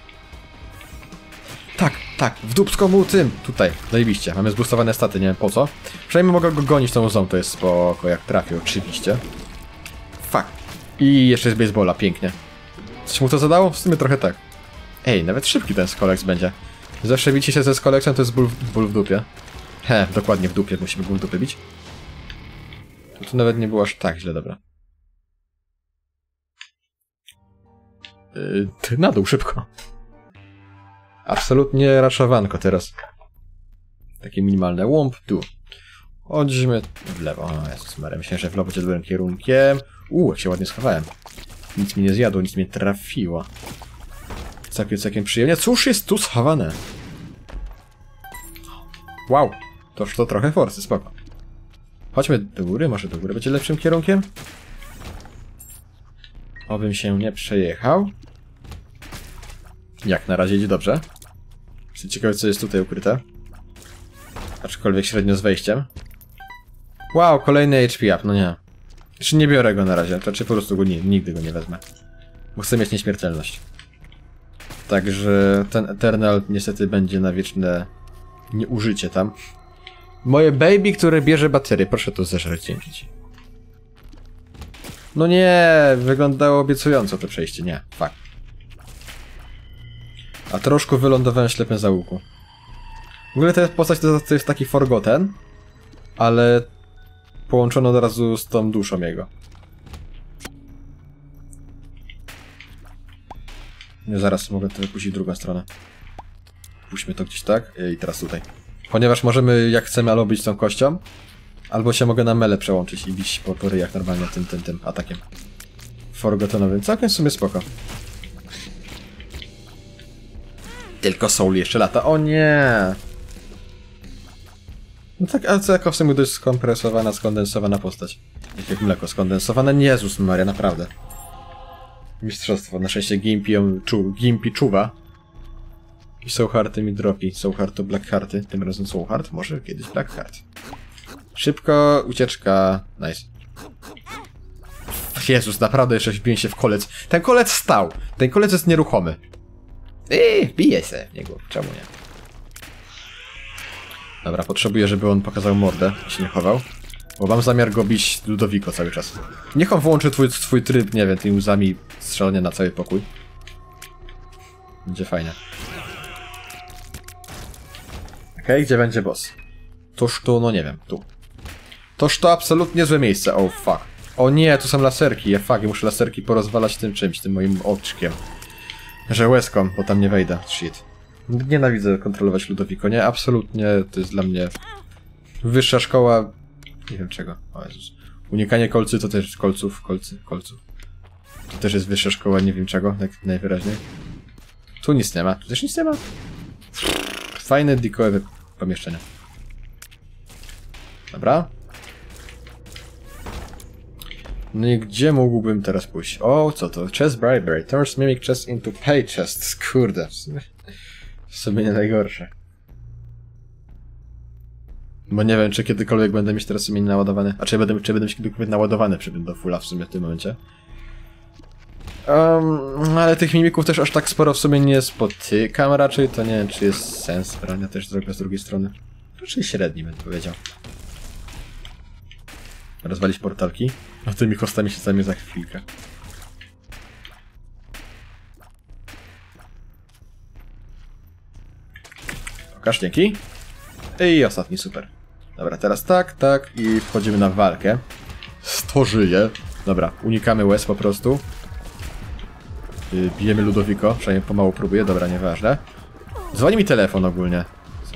Tak, w dupsko mu tym. Tutaj, zajebiście. Mamy zboostowane staty, nie wiem po co. Przynajmniej mogę go gonić tą łzą, to jest spoko, jak trafię, oczywiście. Fuck. I jeszcze z baseballa, pięknie. Coś mu to zadało? W sumie trochę tak. Ej, nawet szybki ten Skolex będzie. Zawsze bicie się ze Skolexem, to jest ból w dupie. Dokładnie w dupie, musimy go w dupie bić. Tu nawet nie było aż tak źle, dobra. Na dół, szybko. Absolutnie raszowanko teraz. Takie minimalne łąb, tu. Chodzimy w lewo. O, Jezus Maria, myślałem, że w lewo będzie dobrym kierunkiem. Jak się ładnie schowałem. Nic mi nie zjadło, nic mnie trafiło. Całkiem przyjemnie. Cóż jest tu schowane? Wow, toż to trochę forsy, spoko. Chodźmy do góry, może do góry będzie lepszym kierunkiem? Obym się nie przejechał. Jak na razie idzie dobrze. Jestem ciekawy, co jest tutaj ukryte. Aczkolwiek średnio z wejściem. Wow, kolejny HP up, no nie. Czy nie biorę go na razie, to czy po prostu nigdy go nie wezmę. Bo chcę mieć nieśmiertelność. Także ten Eternal niestety będzie na wieczne nieużycie tam. Moje baby, które bierze baterię, proszę to zeżreć, dzięki ci. No nie, wyglądało obiecująco to przejście, nie, fuck. A troszkę wylądowałem w ślepym zaułku. W ogóle ta postać to jest taki forgotten, ale połączone od razu z tą duszą jego. Nie, zaraz mogę to wypuścić w drugą stronę. Puśćmy to gdzieś tak i teraz tutaj. Ponieważ możemy, jak chcemy, albo bić tą kością, albo się mogę na mele przełączyć i bić po ryjach normalnie tym atakiem. Forgottenowym. Całkiem w sumie spoko. Tylko Soul jeszcze lata. O nie! No tak, ale co jako w sumie dość skompresowana, skondensowana postać. Jak mleko skondensowane. Nie, Jezus Maria, naprawdę. Mistrzostwo. Na szczęście Gimpy czuwa. I Soulhearty mi dropi. Soulheart to Blackhearty. Tym razem Soulheart. Może kiedyś Blackheart. Szybko, ucieczka. Nice. Jezus, naprawdę jeszcze wbiję się w kolec. Ten kolec stał. Ten kolec jest nieruchomy. Wbije się w niego. Czemu nie? Dobra, potrzebuję, żeby on pokazał mordę i się nie chował. Bo mam zamiar go bić Ludowiko cały czas. Niech on włączy twój tryb, nie wiem, tymi łzami strzelania na cały pokój. Będzie fajne. Okej, gdzie będzie boss? Toż tu, no nie wiem, tu. Toż to absolutnie złe miejsce, oh fuck. O nie, tu są laserki, ja muszę laserki porozwalać tym czymś, tym moim oczkiem. Że łezką, bo tam nie wejdę, shit. Nienawidzę kontrolować Ludowiko, nie, absolutnie, to jest dla mnie wyższa szkoła, nie wiem czego, o Jezus. Unikanie kolcy to też, kolców. To też jest wyższa szkoła, nie wiem czego, tak najwyraźniej. Tu nic nie ma, tu też nic nie ma. Fajne, decoyowe pomieszczenia. Dobra. No i gdzie mógłbym teraz pójść? O, co to? Chest bribery. Turns mimic chest into pay chest. Kurde. W sumie nie najgorsze. Bo nie wiem, czy kiedykolwiek będę mieć teraz sumienie naładowane. A czy będę mieć kiedykolwiek naładowane do fulla w sumie w tym momencie. Ale tych mimików też aż tak sporo w sumie nie spotykam raczej. To nie wiem, czy jest sens brania też z drugiej strony. Raczej średni, bym powiedział. Rozwalić portalki? A tymi kostami się zajmie za chwilkę. Pokaż, dzięki. I ostatni, super. Dobra, teraz tak i wchodzimy na walkę. 100 żyje. Dobra, unikamy łez po prostu. Bijemy Ludowiko, przynajmniej pomału próbuję, dobra, nieważne. Dzwoni mi telefon ogólnie.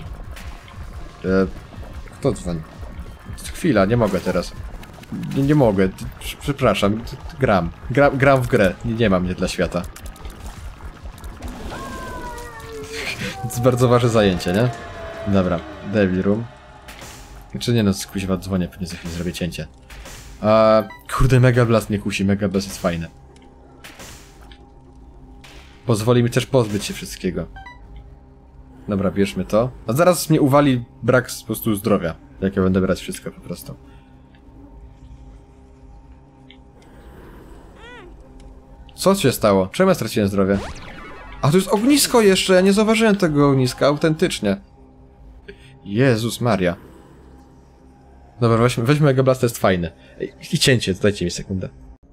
Kto dzwoni? Chwila, nie mogę teraz. Nie mogę, przepraszam, gram w grę, nie mam mnie dla świata. To jest bardzo ważne zajęcie, nie? Dobra, Devil Room. Czy nie, no kuźwa, dzwonię, pewnie za chwilę zrobię cięcie. Kurde, Mega Blast mnie kusi, Mega Blast jest fajny. Pozwoli mi też pozbyć się wszystkiego. Dobra, bierzmy to. A zaraz mnie uwali brak po prostu zdrowia, jak ja będę brać wszystko po prostu. Co się stało? Czemu ja straciłem zdrowie? A tu jest ognisko jeszcze, ja nie zauważyłem tego ogniska, autentycznie. Jezus Maria. Dobra, weźmy Mega Blast, to jest fajne. I cięcie, dajcie mi sekundę.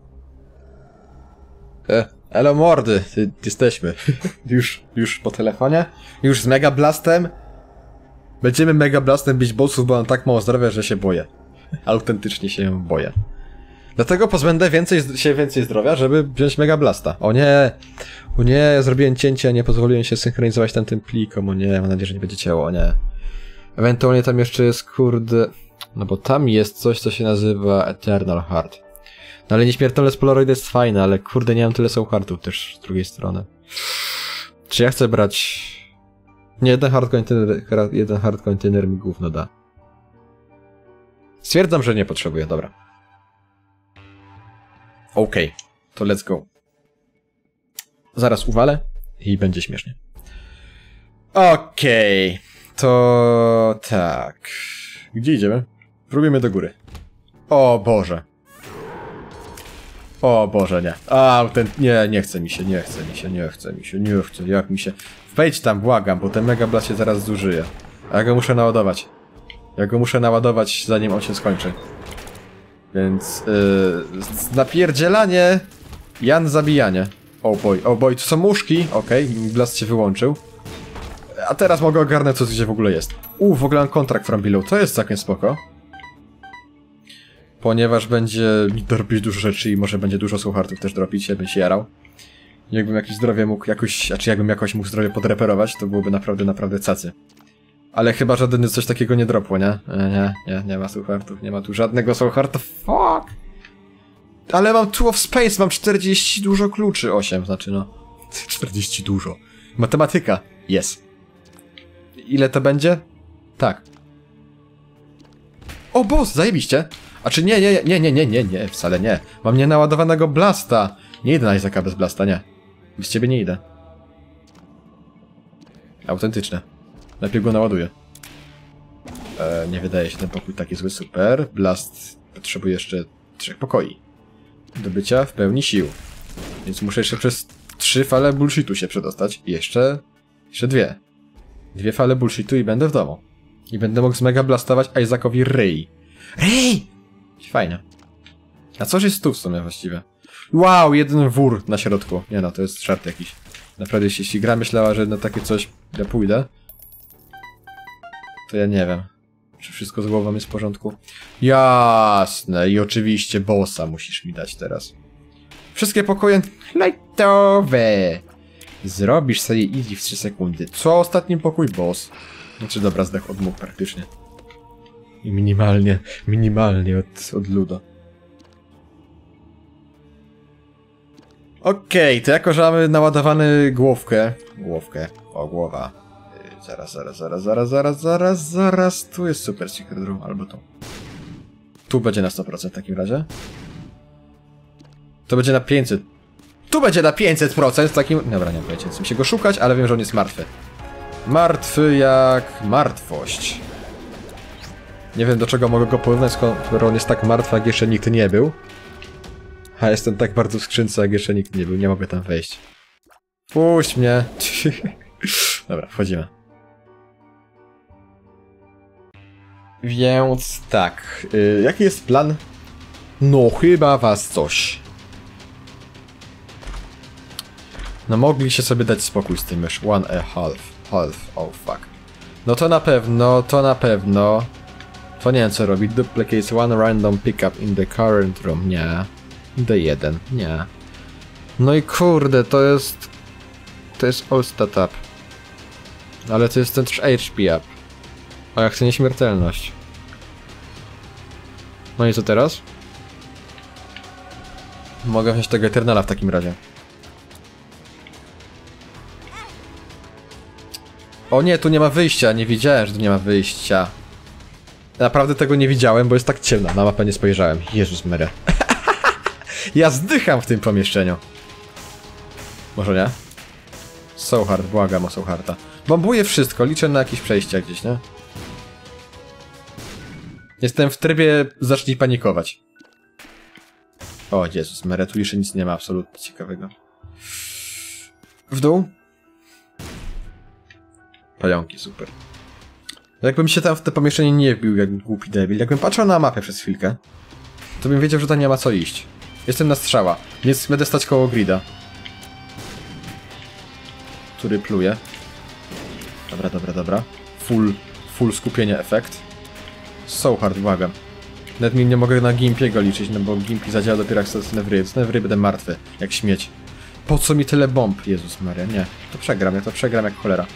Elo mordy, jesteśmy. już po telefonie. Już z Mega Blastem. Będziemy Mega Blastem bić bossów, bo mam tak mało zdrowia, że się boję. Autentycznie się boję. Dlatego pozbędę więcej zdrowia, żeby wziąć Mega Blasta. O nie, ja zrobiłem cięcie, a nie pozwoliłem się synchronizować tym plikom. O nie, mam nadzieję, że nie będzie ciało, o nie. Ewentualnie tam jeszcze jest, kurde... No bo tam jest coś, co się nazywa Eternal Heart. No ale nieśmiertelne z Polaroid jest fajne, ale kurde, nie mam tyle Soulheartów też z drugiej strony. Czy ja chcę brać... Nie, jeden hard container mi gówno da. Stwierdzam, że nie potrzebuję, dobra. Okej, to let's go. Zaraz uwalę i będzie śmiesznie. Okej, to tak. Gdzie idziemy? Próbujemy do góry. O Boże. O Boże, nie. Nie chce mi się, jak mi się... Wejdź tam, błagam, bo ten Mega Blast się zaraz zużyje. A ja go muszę naładować. Zanim on się skończy. Więc... napierdzielanie... Jan zabijanie. Oh boy, tu są muszki. Okej, Blast się wyłączył. A teraz mogę ogarnąć, co gdzie w ogóle jest. W ogóle mam kontrakt from below, to jest całkiem spoko. Ponieważ będzie mi dropić dużo rzeczy i może będzie dużo soulheartów też dropić, ja bym się jarał. Jakbym jakieś zdrowie mógł jakoś, jakbym jakoś mógł zdrowie podreperować, to byłoby naprawdę cacy. Ale chyba żaden coś takiego nie dropło, nie? Nie ma soulheartów, nie ma tu żadnego soulhearta, fuck! Ale mam two of space, mam 40 dużo kluczy, 8 znaczy no. 40 dużo. Matematyka, jest. Ile to będzie? Tak. O, boss, zajebiście! A czy nie, wcale nie. Mam nienaładowanego blasta. Nie idę na Isaaca bez blasta, nie. Bez ciebie nie idę. Autentyczne. Najpierw go naładuję. Nie wydaje się ten pokój taki zły, super. Blast potrzebuje jeszcze 3 pokoi. Do bycia w pełni sił. Więc muszę jeszcze przez 3 fale bullshitu się przedostać. I jeszcze 2. 2 fale bullshitu i będę w domu. I będę mógł z mega blastować Isaacowi ryj. Ryj! Fajnie. A coś jest tu w sumie właściwie? Wow, jeden wór na środku. Nie no, to jest żart jakiś. Naprawdę, jeśli gra myślała, że na takie coś ja pójdę, to ja nie wiem. Czy wszystko z głową jest w porządku? Jasne, i oczywiście bossa musisz mi dać teraz. Wszystkie pokoje lightowe. Zrobisz sobie easy w 3 sekundy. Co ostatni pokój? Boss. Znaczy dobra, zdech od mógł praktycznie. I minimalnie od luda. Okej, to jako, że mamy naładowany głowkę. O, głowa. Zaraz. Tu jest super secret room, albo tu. Tu będzie na 100% w takim razie. To będzie na 500. Tu będzie na 500% w takim... Dobra, nie wiem, chcę mi się go szukać, ale wiem, że on jest martwy. Martwy jak martwość. Nie wiem, do czego mogę go porównać, skoro on jest tak martwy, jak jeszcze nikt nie był. A jestem tak bardzo w skrzynce, jak jeszcze nikt nie był. Nie mogę tam wejść. Puść mnie. Dobra, wchodzimy. Więc tak. Jaki jest plan? No, chyba was coś. No, mogliście sobie dać spokój z tym już. 1.5. Oh fuck. No to na pewno. To nie wiem co robi. Duplicates one random pickup in the current room. Nie. D1. Nie. No i kurde, to jest all stat up. Ale to jest ten też HP up. A ja chcę nieśmiertelność. No i co teraz? Mogę wziąć tego Eternala w takim razie. O nie, tu nie ma wyjścia. Nie wiedziałem, że tu nie ma wyjścia. Naprawdę tego nie widziałem, bo jest tak ciemno. Na mapę nie spojrzałem. Jezus Maria. Ja zdycham w tym pomieszczeniu. Może nie? Soulheart, błagam o Soulhearta. Bombuję wszystko, liczę na jakieś przejścia gdzieś, nie? Jestem w trybie zacznij panikować. O Jezus Maria, tu jeszcze nic nie ma absolutnie ciekawego. W dół? Pająki, super. Jakbym się tam w to pomieszczenie nie wbił jak głupi debil, jakbym patrzył na mapę przez chwilkę, to bym wiedział, że tam nie ma co iść. Jestem na strzała, więc będę stać koło grida. Który pluje. Dobra. Full skupienie efekt. Soulheart, błagam. Nawet mi nie mogę na Gimpiego liczyć, no bo Gimpi zadziała dopiero jak stanę w ryj. Stanę w ryj, będę martwy, jak śmieć. Po co mi tyle bomb? Jezus Maria, nie. To przegram jak cholera.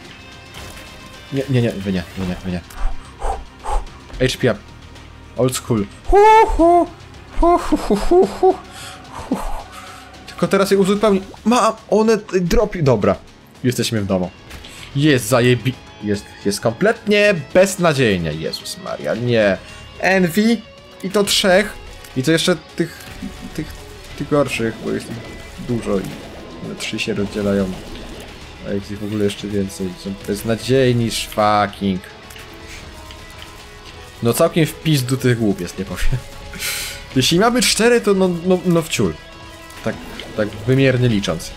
Nie, wy nie. HP up. Old school. Tylko teraz je uzupełni. Mam, one dropi. Dobra. Jesteśmy w domu. Jest jest kompletnie beznadziejnie. Jezus Maria, nie. Envy i to 3. I to jeszcze tych gorszych, bo jest ich dużo i 3 się rozdzielają. A jest ich w ogóle jeszcze więcej. Są beznadziejni szwaking. No całkiem w pizdu tych głów jest, nie powiem. Jeśli ma być 4, to no w ciul. Tak wymiernie licząc.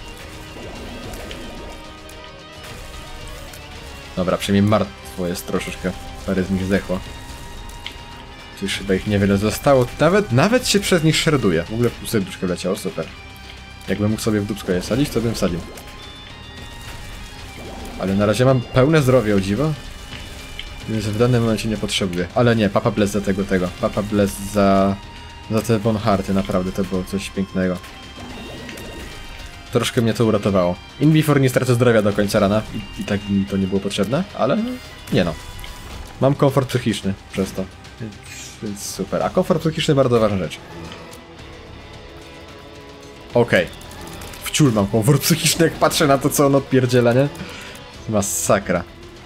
Dobra, przynajmniej martwo jest troszeczkę. Parę z nich zdechło. Tu już chyba ich niewiele zostało. Nawet się przez nich shreduje. W ogóle pół serduszka leciało, super. Jakbym mógł sobie w dupsko je sadzić, to bym sadził. Ale na razie mam pełne zdrowie, o dziwo. Więc w danym momencie nie potrzebuję. Ale nie, Papa Bless za tego. Papa Bless za te Von Harty, naprawdę to było coś pięknego. Troszkę mnie to uratowało. In Before nie stracę zdrowia do końca rana i tak mi to nie było potrzebne, ale nie no. Mam komfort psychiczny przez to. Więc super. A komfort psychiczny bardzo ważna rzecz. Okej. Wciul mam komfort psychiczny, jak patrzę na to, co on odpierdziela, nie? Masakra.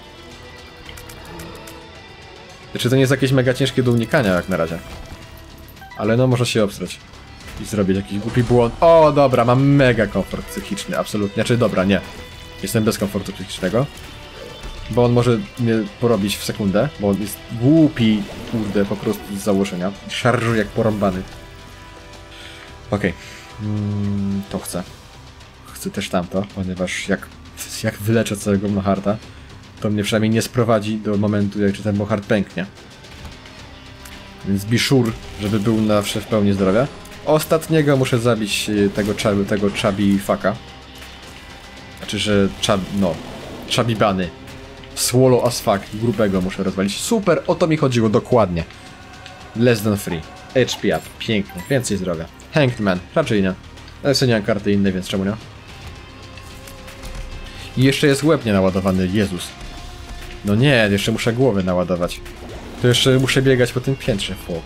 Czy to nie jest jakieś mega ciężkie do unikania jak na razie? Ale no, może się obstrać. I zrobić jakiś głupi błąd. O, dobra, mam mega komfort psychiczny, absolutnie. Znaczy, dobra, nie. Jestem bez komfortu psychicznego. Bo on może mnie porobić w sekundę, bo on jest głupi, kurde, po prostu z założenia. Szarżuje jak porąbany. Okej. To chcę. Chcę też tamto, ponieważ jak wyleczę całego Moharta, to mnie przynajmniej nie sprowadzi do momentu, jak ten Mohart pęknie. Więc be sure, żeby był na w pełni zdrowia. Ostatniego muszę zabić tego chubby fucka. Znaczy, że chubby bany. Swallow as fuck, grubego muszę rozwalić. Super, o to mi chodziło, dokładnie. Less than free. HP up, pięknie, więcej zdrowia. Hanged Man, raczej nie. Ale sobie nie mam karty innej, więc czemu nie? I jeszcze jest łeb nienaładowany, Jezus. No nie, jeszcze muszę głowę naładować. To jeszcze muszę biegać po tym piętrze, fuck.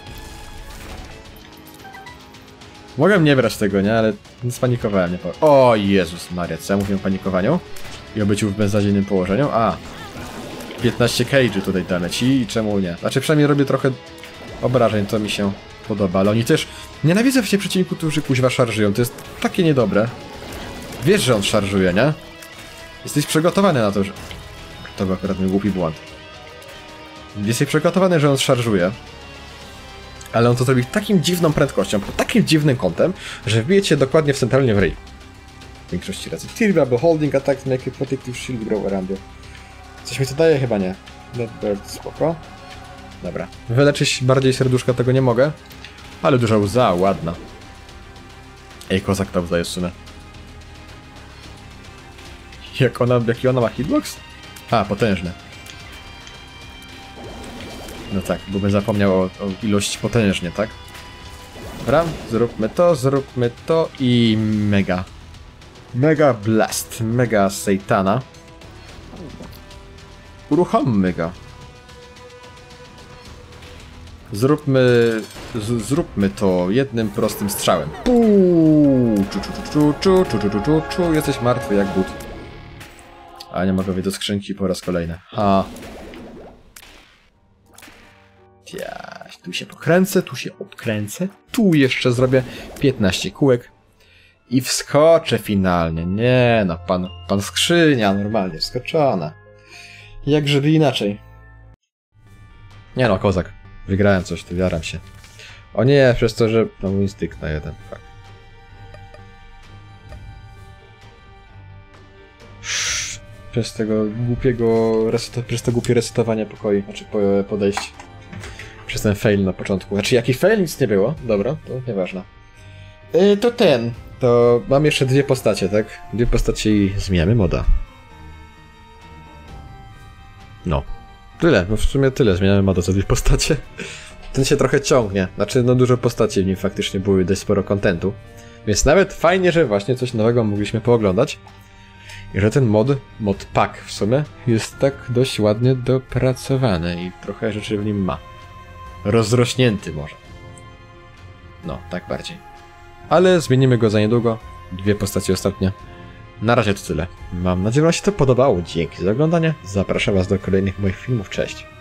Mogłem nie brać tego, nie? Ale spanikowałem, nie powiem. O Jezus Maria, co ja mówię o panikowaniu? I o byciu w beznadziejnym położeniu? A! 15 cage'y tutaj damy ci i czemu nie? Znaczy przynajmniej robię trochę obrażeń, to mi się podoba, ale oni też... Nienawidzę się przeciwników, którzy kuźwa szarżują, to jest takie niedobre. Wiesz, że on szarżuje, nie? Jesteś przygotowany na to, że... To był akurat mój głupi błąd. Jesteś przygotowany, że on szarżuje. Ale on to zrobi takim dziwną prędkością, pod takim dziwnym kątem, że wbije cię dokładnie centralnie w ryj. W większości razy. Terrible holding attacks make a protective shield grow around you. Coś mi to daje? Chyba nie. Bird, spoko. Dobra. Wyleczyć bardziej serduszka tego nie mogę. Ale duża łza, ładna. Ej, kozak ta łza jest w sumie. Jaki ona ma hitbox? A, potężny. No tak, bo bym zapomniał o ilości potężnie, tak? Dobra, zróbmy to i mega. Mega Blast, mega Satana. Uruchommy go. Zróbmy to jednym prostym strzałem. Puuu! Jesteś martwy jak but. A nie mogę wejść do skrzynki po raz kolejny. Ha. Tu się pokręcę, tu się obkręcę. Tu jeszcze zrobię 15 kółek. I wskoczę finalnie. Nie no, pan skrzynia normalnie wskoczona. Jak żeby inaczej. Nie no, kozak. Wygrałem coś, to wiaram się. O nie, przez to, że... No mój instynkt na jeden. Fuck. Przez tego głupiego... Przez to głupie resetowanie pokoi. Znaczy podejść. Przez ten fail na początku. Znaczy jaki fail? Nic nie było. Dobra, to nieważne. To mam jeszcze dwie postacie, tak? Dwie postacie i zmieniamy moda. No. Tyle, no w sumie tyle. Zmieniamy moda za dwie postacie. Ten się trochę ciągnie. Znaczy, no dużo postaci w nim faktycznie były dość sporo kontentu. Więc nawet fajnie, że właśnie coś nowego mogliśmy pooglądać. I że ten mod pack w sumie jest tak dość ładnie dopracowany i trochę rzeczy w nim ma. Rozrośnięty może. No, tak bardziej. Ale zmienimy go za niedługo. Dwie postacie ostatnie. Na razie to tyle. Mam nadzieję, że Wam się to podobało. Dzięki za oglądanie. Zapraszam Was do kolejnych moich filmów. Cześć.